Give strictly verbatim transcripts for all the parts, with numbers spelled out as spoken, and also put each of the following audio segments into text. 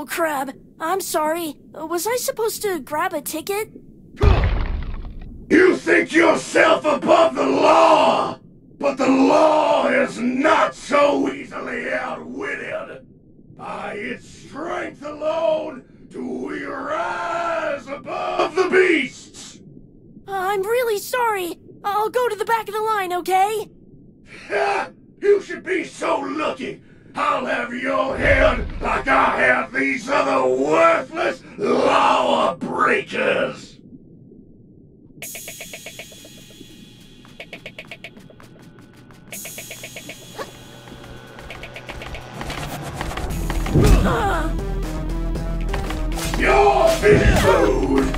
crab. I'm sorry. Was I supposed to grab a ticket? You think yourself above the law, but the law is not so easily outwitted. By its strength alone do we rise above the beasts. I'm really sorry. I'll go to the back of the line, okay? Ha! You should be so lucky. I'll have your head like I have these other worthless law breakers. You're finished food!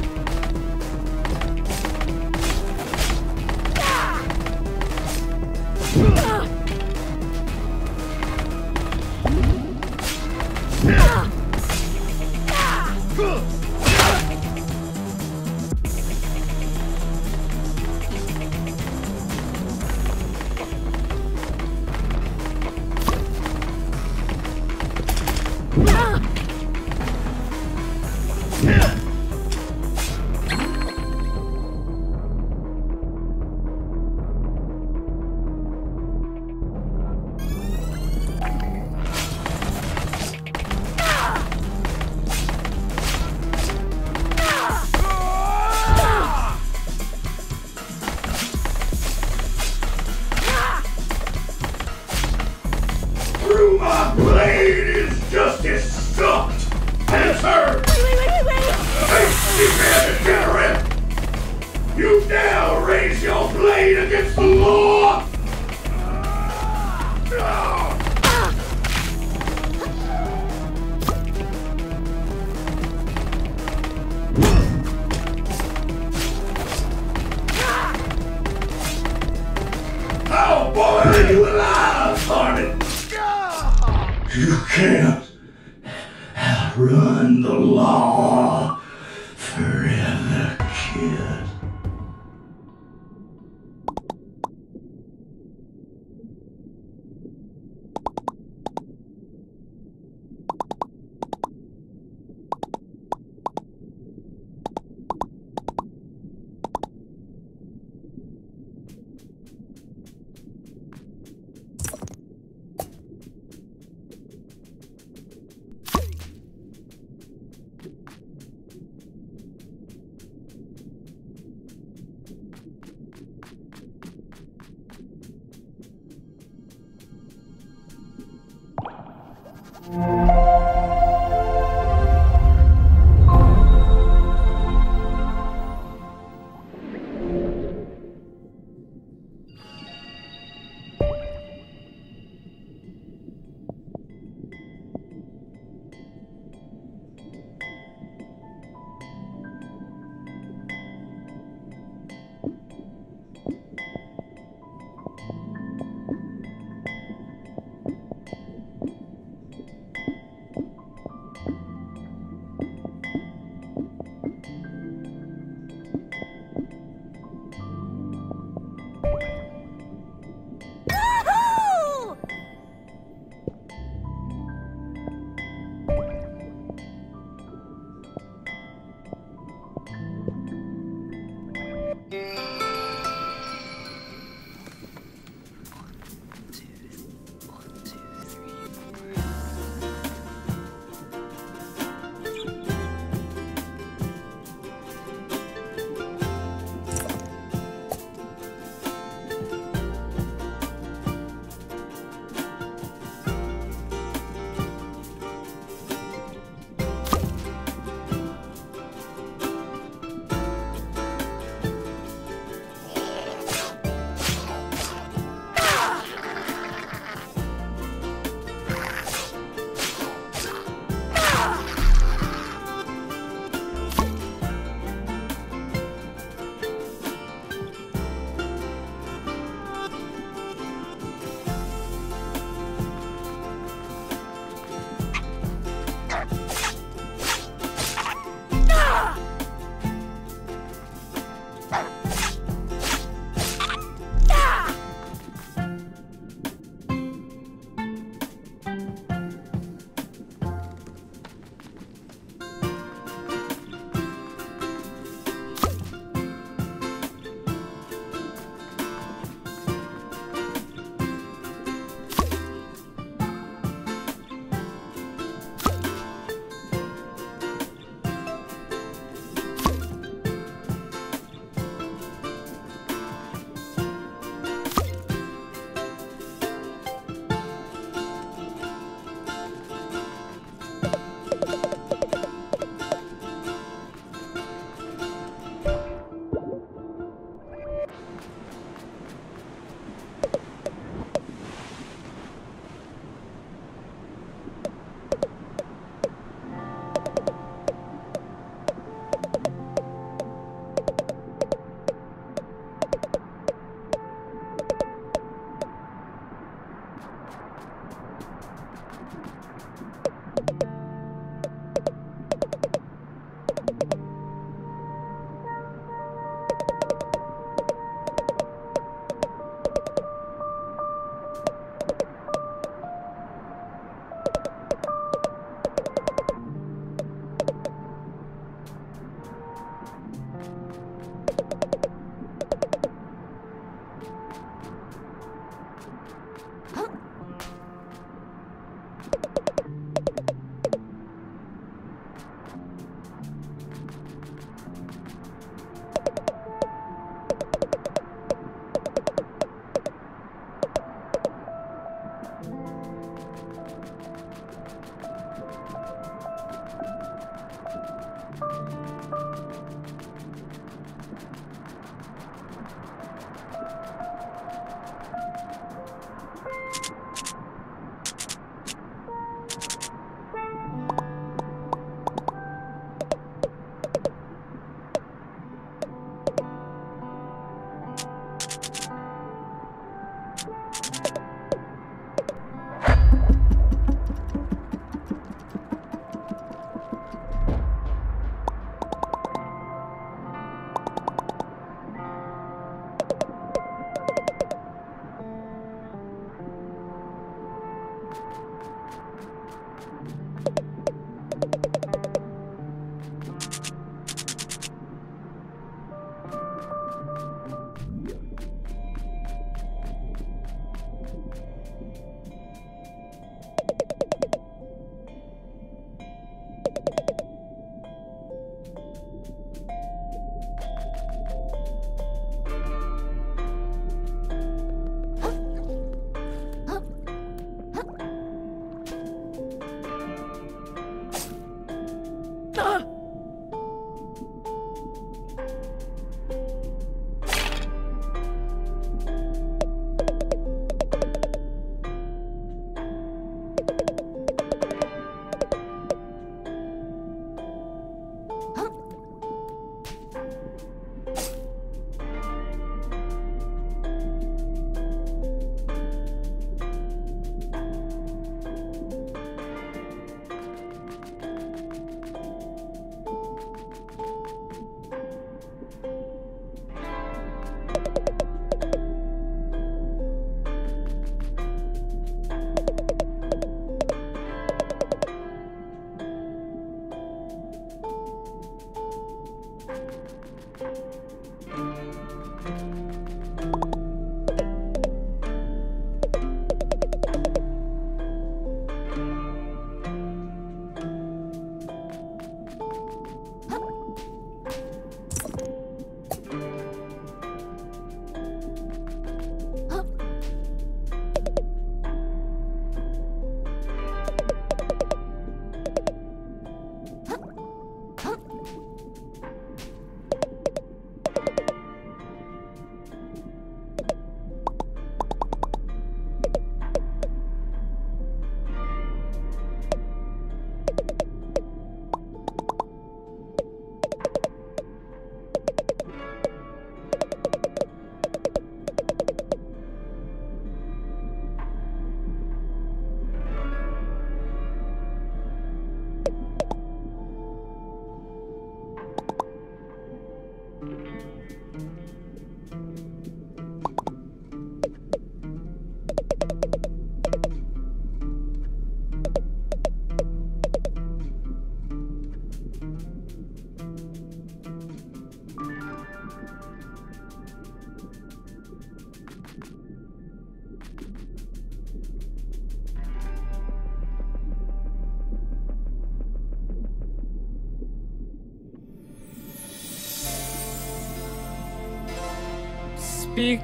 Through my blade is justice sucked and it's hurt. Wait, wait, wait, wait, wait! Hey, degenerate! You dare raise your blade against the law? How boy are you alive, Harmon? You can't outrun the law forever, kid. Uh. Speak.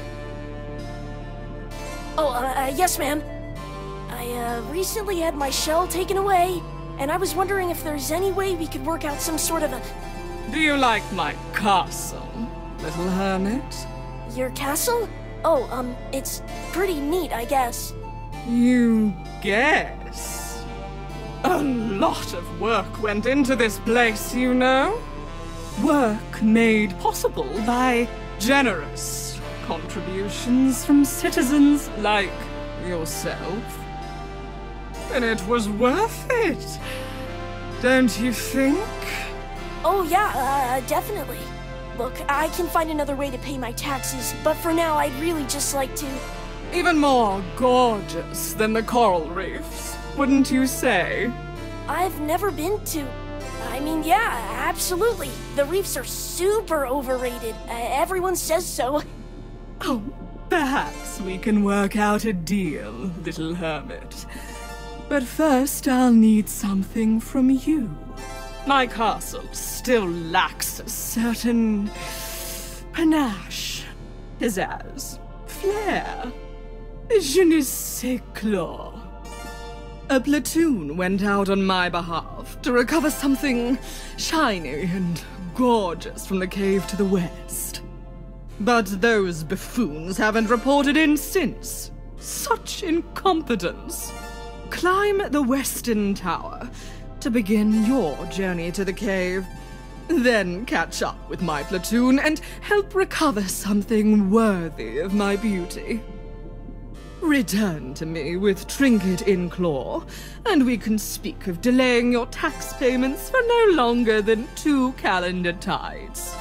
Oh, uh, uh, yes, ma'am. I, uh, recently had my shell taken away, and I was wondering if there's any way we could work out some sort of a... Do you like my castle, little hermit? Your castle? Oh, um, it's pretty neat, I guess. You guess? A lot of work went into this place, you know? Work made possible by generous contributions from citizens like yourself. And it was worth it, don't you think? Oh, yeah, uh, definitely. Look, I can find another way to pay my taxes, but for now, I'd really just like to... Even more gorgeous than the coral reefs, wouldn't you say? I've never been to... I mean, yeah, absolutely. The reefs are super overrated. Uh, everyone says so. Oh, perhaps we can work out a deal, little hermit. But first, I'll need something from you. My castle still lacks a certain panache, pizzazz, flair, je ne sais quoi. A platoon went out on my behalf to recover something shiny and gorgeous from the cave to the west. But those buffoons haven't reported in since. Such incompetence. Climb the western tower to begin your journey to the cave. Then catch up with my platoon and help recover something worthy of my beauty. Return to me with trinket in claw, and we can speak of delaying your tax payments for no longer than two calendar tides.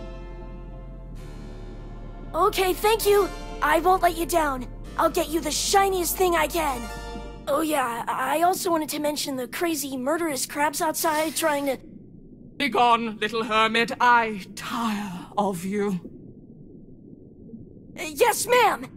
Okay, thank you. I won't let you down. I'll get you the shiniest thing I can. Oh yeah, I also wanted to mention the crazy murderous crabs outside trying to... Begone, little hermit. I tire of you. Uh, yes, ma'am!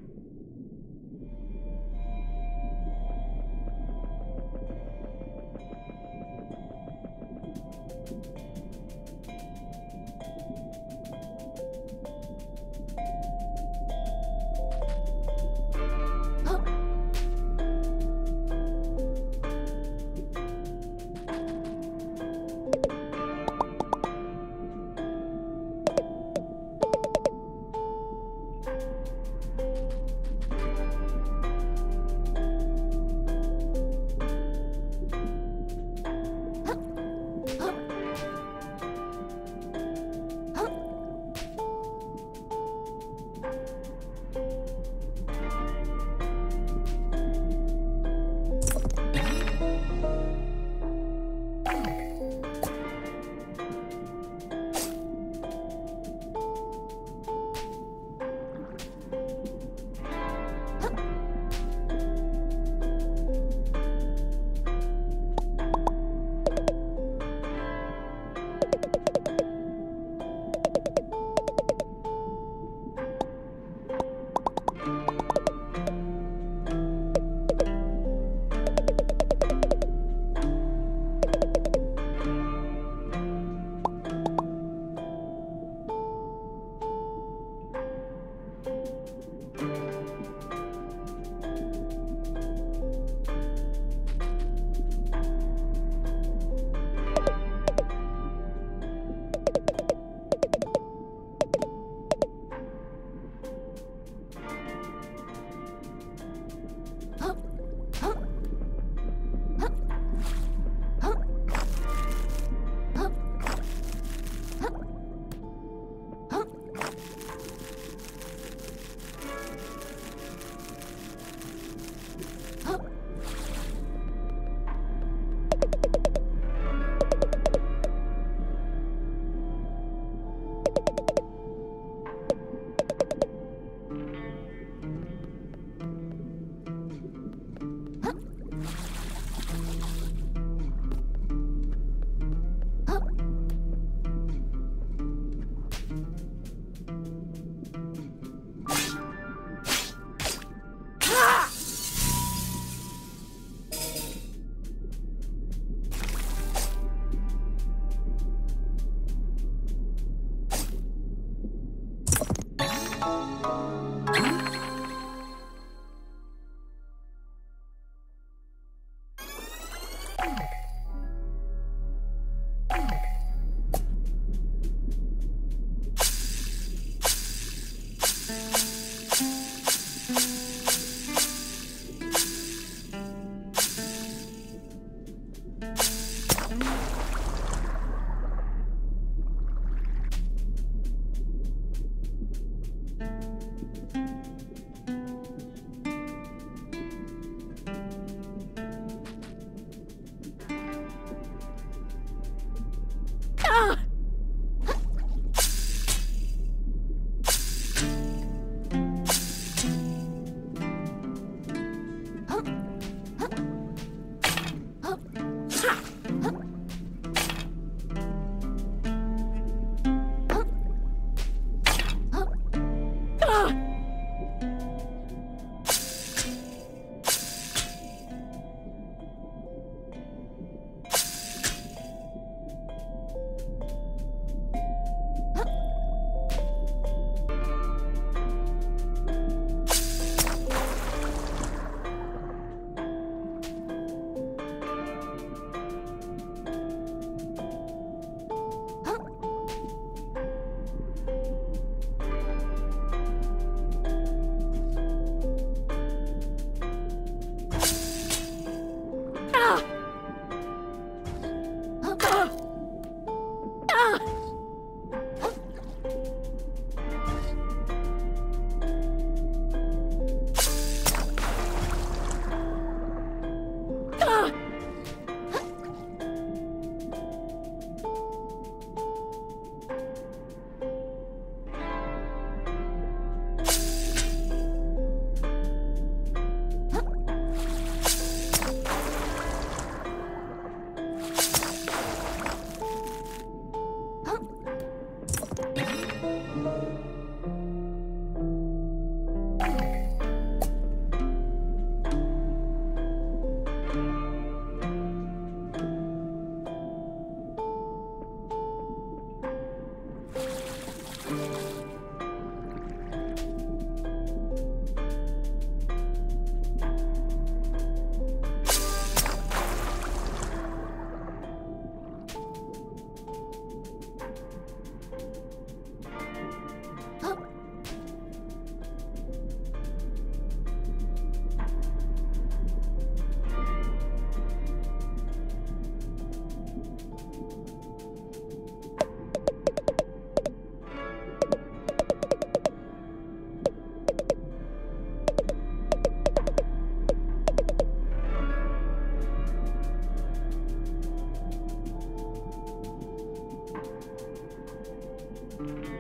Hmm.